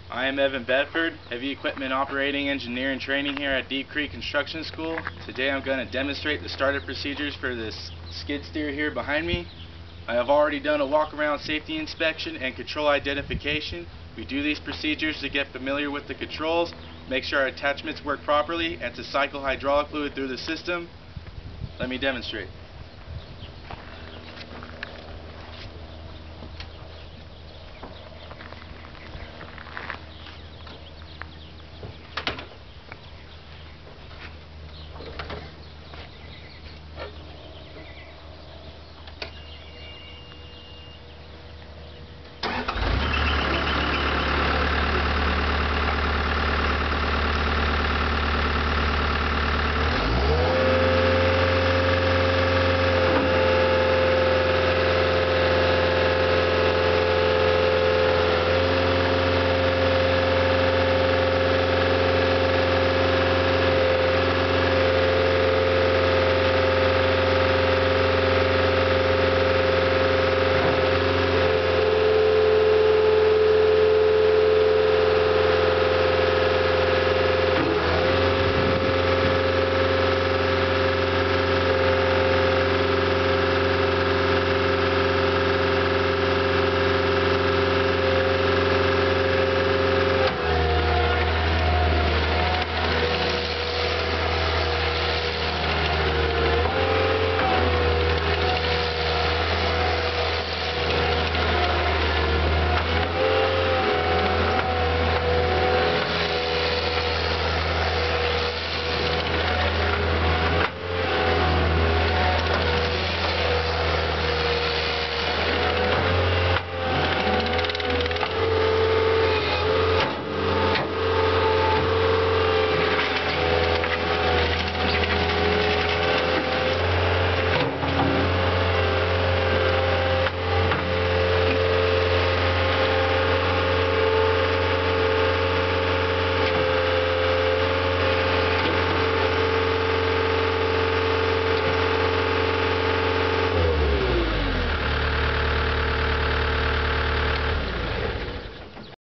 I am Evan Bedford, Heavy Equipment Operating Engineer in Training here at Deep Creek Construction School. Today I'm going to demonstrate the startup procedures for this skid steer here behind me. I have already done a walk-around safety inspection and control identification. We do these procedures to get familiar with the controls, make sure our attachments work properly, and to cycle hydraulic fluid through the system. Let me demonstrate.